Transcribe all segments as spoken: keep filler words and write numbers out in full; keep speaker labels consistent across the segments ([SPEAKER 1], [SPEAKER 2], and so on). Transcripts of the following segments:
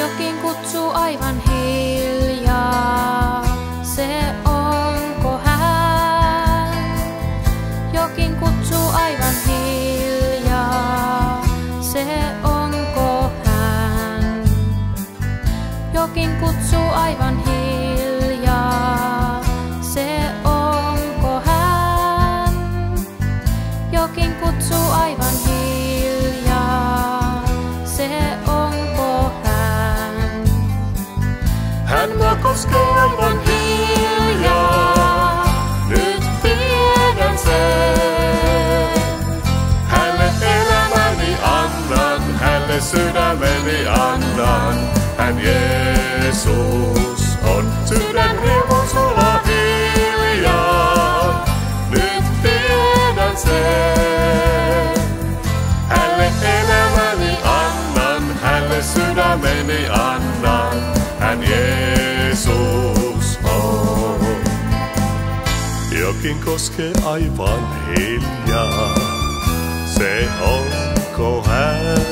[SPEAKER 1] Jokin kutsuu aivan hiljaa, se onko hän? Jokin kutsuu aivan hiljaa, se onko hän? Jokin kutsuu aivan hiljaa, se onko hän? Jokin kutsuu aivan hiljaa, se onko hän?
[SPEAKER 2] Hän mua koskee aivan hiljaa, nyt tiedän sen. Hänelle elämäni annan, hänelle sydämeni annan. Hän Jeesus on sydän riemon sulla hiljaa, nyt tiedän sen. Hänelle elämäni annan, hänelle sydämeni annan. Hän Jeesus on. Jokin koskee aivan hiljaa, se onko hän?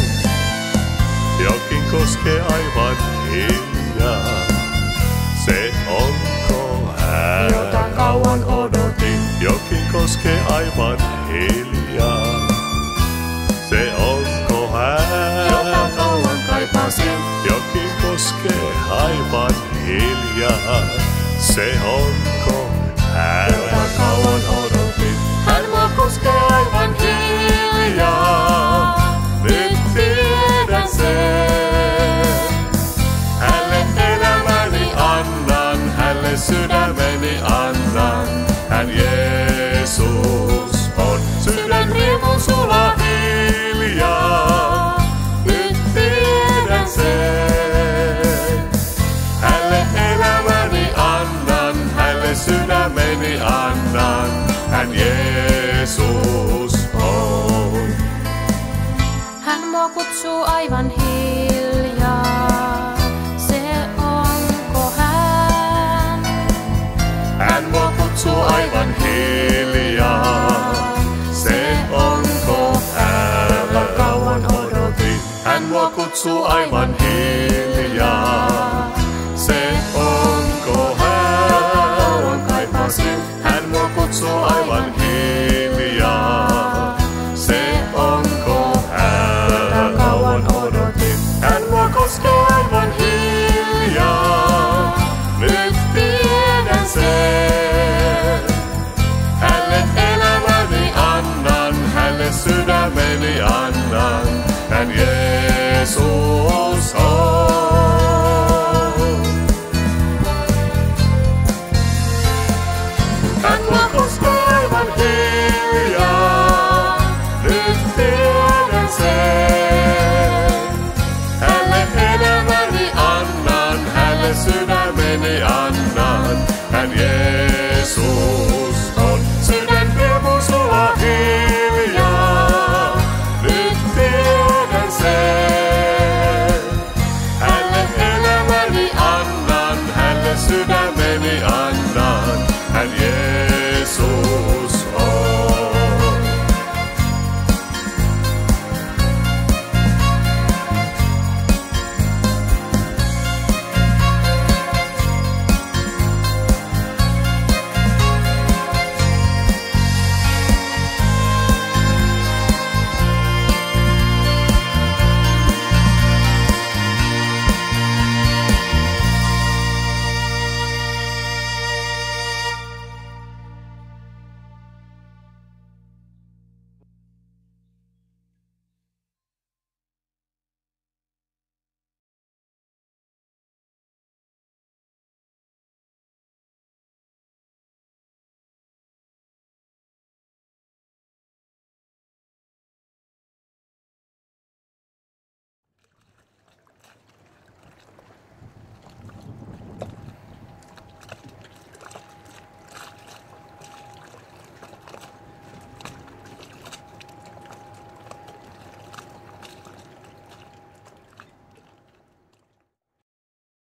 [SPEAKER 2] Jokin koskee aivan hiljaa, se onko hän?
[SPEAKER 1] Jota kauan odotin.
[SPEAKER 2] Jokin koskee aivan hiljaa, se onko hän?
[SPEAKER 1] Jota kauan kaipasin.
[SPEAKER 2] Jokin koskee aivan hiljaa, se onko hän?
[SPEAKER 1] Jota kauan odotin.
[SPEAKER 2] Hän mua koskee aivan hiljaa, nyt tiedän sen. Hänelle elämäni annan, hänelle sydämeni annan. Hän Jeesus on sydän riemun sulla hiljaa, nyt tiedän sen. Hänelle elämäni annan, hänelle sydämeni annan. Hän Jeesus on.
[SPEAKER 1] Hän mua kutsuu aivan hiljaa, se onko hän?
[SPEAKER 2] Hän mua kutsuu aivan hiljaa, se onko hän?
[SPEAKER 1] Jota kauan odotin.
[SPEAKER 2] Hän mua kutsuu aivan hiljaa.